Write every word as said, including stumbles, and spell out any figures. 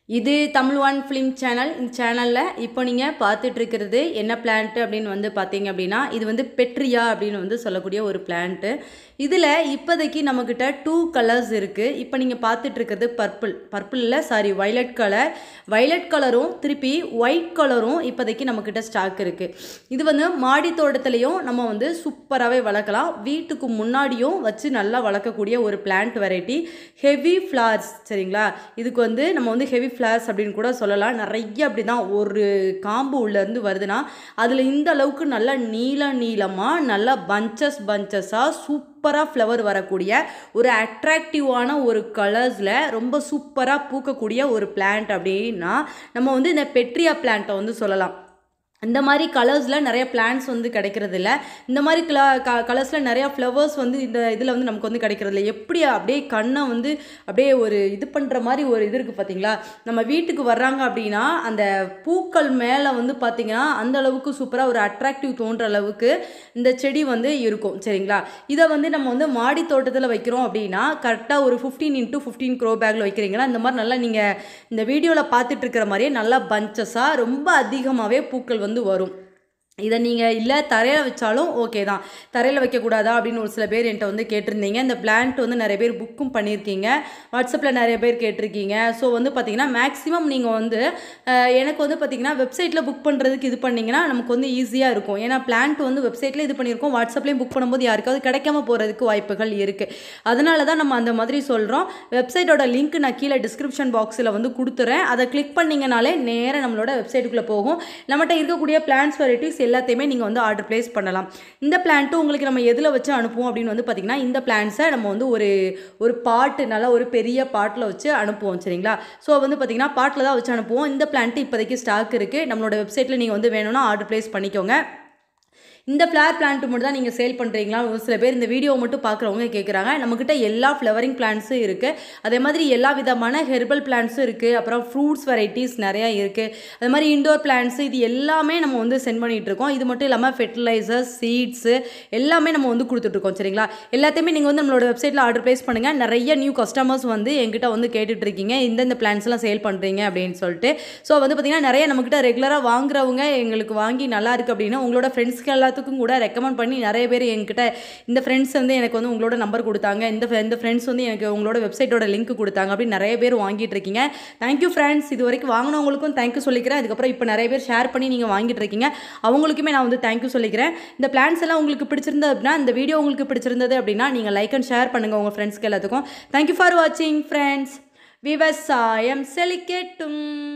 இது Tamil one film channel. இந்த சேனலில் இப்போ நீங்கள் பார்த்துட்டு இருக்கிறது என்ன பிளான்ட்டு அப்படின்னு வந்து பார்த்தீங்க அப்படின்னா, இது வந்து பெட்ரியா அப்படின்னு வந்து சொல்லக்கூடிய ஒரு பிளான்ட்டு. இதில் இப்போதைக்கு நம்மக்கிட்ட டூ கலர்ஸ் இருக்குது. இப்போ நீங்கள் பார்த்துட்டு இருக்கிறது பர்பிள் பர்பிளில் சாரி வைலட் கலர் வைலட் கலரும் திருப்பி ஒயிட் கலரும் இப்போதைக்கு நம்மக்கிட்ட ஸ்டாக் இருக்குது. இது வந்து மாடி தோட்டத்துலேயும் நம்ம வந்து சூப்பராகவே வளர்க்கலாம். வீட்டுக்கு முன்னாடியும் வச்சு நல்லா வளர்க்கக்கூடிய ஒரு பிளான்ட் வெரைட்டி. ஹெவி ஃப்ளார்ஸ் சரிங்களா. இதுக்கு வந்து நம்ம வந்து ஹெவி ஃப்ளார்ஸ் அப்படின்னு கூட சொல்லலாம். நிறைய அப்படி தான் ஒரு காம்பு உள்ளேருந்து வருதுன்னா அதில் இந்த அளவுக்கு நல்லா நீள நீளமாக நல்லா பஞ்சஸ் பஞ்சஸாக சூப்பராக ஃப்ளவர் வரக்கூடிய ஒரு அட்ராக்டிவான ஒரு கலர்ஸில் ரொம்ப சூப்பராக பூக்கக்கூடிய ஒரு பிளான்ட் அப்படின்னா நம்ம வந்து இந்த பெட்ரியா பிளான்ட்டை வந்து சொல்லலாம். இந்த மாதிரி கலர்ஸில் நிறைய பிளான்ட்ஸ் வந்து கிடைக்கிறது இல்லை. இந்த மாதிரி கல க கலர்ஸில் நிறையா ஃப்ளவர்ஸ் வந்து இந்த இதில் வந்து நமக்கு வந்து கிடைக்கிறது இல்லை. எப்படி அப்படியே கண்ணை வந்து அப்படியே ஒரு இது பண்ணுற மாதிரி ஒரு இது இருக்குது பார்த்தீங்களா. நம்ம வீட்டுக்கு வர்றாங்க அப்படின்னா அந்த பூக்கள் மேலே வந்து பார்த்திங்கன்னா அந்த அளவுக்கு சூப்பராக ஒரு அட்ராக்டிவ் தோன்ற அளவுக்கு இந்த செடி வந்து இருக்கும் சரிங்களா. இதை வந்து நம்ம வந்து மாடி தோட்டத்தில் வைக்கிறோம் அப்படின்னா கரெக்டாக ஒரு ஃபிஃப்டீன் இன்ட்டு ஃபிஃப்டீன் க்ரோ பேக்கில் வைக்கிறீங்கன்னா இந்த மாதிரி நல்லா நீங்கள் இந்த வீடியோவில் பார்த்துட்டு இருக்கிற மாதிரியே நல்லா பஞ்சஸாக ரொம்ப அதிகமாகவே பூக்கள் வந்து வரும். இதை நீங்கள் இல்லை தரையில் வச்சாலும் ஓகே தான். தரையில் வைக்கக்கூடாதா அப்படின்னு ஒரு சில பேர் என்கிட்ட வந்து கேட்டிருந்தீங்க. இந்த பிளான்ட் வந்து நிறைய பேர் புக்கும் பண்ணியிருக்கீங்க, வாட்ஸ்அப்பில் நிறைய பேர் கேட்டிருக்கீங்க. ஸோ வந்து பார்த்திங்கன்னா மேக்ஸிமம் நீங்கள் வந்து எனக்கு வந்து பார்த்திங்கன்னா வெப்சைட்டில் புக் பண்ணுறதுக்கு இது பண்ணிங்கன்னா நமக்கு வந்து ஈஸியாக இருக்கும். ஏன்னா பிளான்ட் வந்து வெப்சைட்டில் இது பண்ணியிருக்கோம், வாட்ஸ்அப்லேயும் புக் பண்ணும்போது யாருக்காவது கிடைக்காம போகிறதுக்கு வாய்ப்புகள் இருக்குது. அதனால தான் நம்ம அந்த மாதிரி சொல்கிறோம். வெப்சைட்டோட லிங்க் நான் கீழே டிஸ்கிரிப்ஷன் பாக்ஸில் வந்து கொடுத்துறேன். அதை கிளிக் பண்ணிங்கனாலே நேராக நம்மளோட வெப்சைட்டுக்குள்ளே போகும். நம்மகிட்ட இருக்கக்கூடிய பிளான்ட்ஸ் வெரைட்டிஸ் எல்லாத்தையுமே நீங்கள் வந்து ஆர்டர் பிளேஸ் பண்ணலாம். இந்த பிளான்ட்டும் உங்களுக்கு நம்ம எதில் வச்சு அனுப்புவோம் அப்படின்னு வந்து பார்த்திங்கன்னா இந்த பிளான்ட்ஸை நம்ம வந்து ஒரு ஒரு பாட்டு நல்லா ஒரு பெரிய பாட்டில் வச்சு அனுப்புவோம் சரிங்களா. ஸோ வந்து பார்த்திங்கன்னா பாட்டில் தான் வச்சு அனுப்புவோம். இந்த பிளான்ட்டு இப்போதைக்கு ஸ்டாக் இருக்குது. நம்மளோட வெப்சைட்டில் நீங்கள் வந்து வேணும்னா ஆர்டர் பிளேஸ் பண்ணிக்கோங்க. இந்த ஃப்ளவர் பிளான்ட்டு மட்டும் தான் நீங்கள் சேல் பண்ணுறீங்களா ஒரு சில பேர் இந்த வீடியோ மட்டும் பார்க்குறவங்க கேட்குறாங்க. நம்மக்கிட்ட எல்லா ஃப்ளவரிங் பிளான்ட்ஸும் இருக்குது. அதே மாதிரி எல்லா விதமான ஹெர்பல் பிளான்ட்ஸும் இருக்குது. அப்புறம் ஃப்ரூட்ஸ் வெரைட்டிஸ் நிறையா இருக்குது. அதே மாதிரி இண்டோர் பிளான்ட்ஸு இது எல்லாமே நம்ம வந்து சென்ட் பண்ணிகிட்ருக்கோம். இது மட்டும் இல்லாமல் ஃபெர்டிலைசர்ஸ் சீட்ஸு எல்லாமே நம்ம வந்து கொடுத்துட்ருக்கோம் சரிங்களா. எல்லாத்தையுமே நீங்கள் வந்து நம்மளோட வெப்சைட்டில் ஆர்டர் ப்ளேஸ் பண்ணுங்கள். நிறைய நியூ கஸ்டமர்ஸ் வந்து எங்கிட்ட வந்து கேட்டுட்ருக்கீங்க இந்தந்த பிளான்ஸ்லாம் சேல் பண்ணுறீங்க அப்படின்னு சொல்லிட்டு. ஸோ வந்து பார்த்திங்கன்னா நிறைய நம்மக்கிட்ட ரெகுலராக வாங்குறவங்க எங்களுக்கு வாங்கி நல்லா இருக்குது அப்படின்னா உங்களோட ஃப்ரெண்ட்ஸ்க்கு எல்லாம் கூட ரெக்கமெண்ட் பண்ணி நிறைய பேர் என்கிட்ட இந்த ஃப்ரெண்ட்ஸ் வந்து எனக்கு வந்து உங்களோட நம்பர் கொடுத்தாங்க, இந்த இந்த ஃப்ரெண்ட்ஸ் வந்து எனக்கு உங்களோட வெப்சைட்டோட லிங்க் கொடுத்தாங்க அப்படின்னு நிறைய பேர் வாங்கிட்டு இருக்கீங்க. Thank you friends. இது வரைக்கும் வாங்கினவங்களுக்கும் தேங்க்யூ சொல்லிக்கிறேன். அதுக்கப்புறம் இப்போ நிறைய பேர் ஷேர் பண்ணி நீங்கள் வாங்கிட்டு இருக்கீங்க, அவங்களுக்குமே நான் வந்து தேங்க்யூ சொல்லிக்கிறேன். இந்த பிளான்ஸ் எல்லாம் உங்களுக்கு பிடிச்சிருந்தது அப்படின்னா இந்த வீடியோ உங்களுக்கு பிடிச்சிருந்தது அப்படின்னா நீங்கள் லைக் அண்ட் ஷேர் பண்ணுங்கள் உங்கள் ஃப்ரெண்ட்ஸ்க்கு எல்லாத்துக்கும். தேங்க்யூ ஃபார் வாட்சிங் ஃப்ரெண்ட்ஸ். விவசாயம் செழிக்கட்டும்.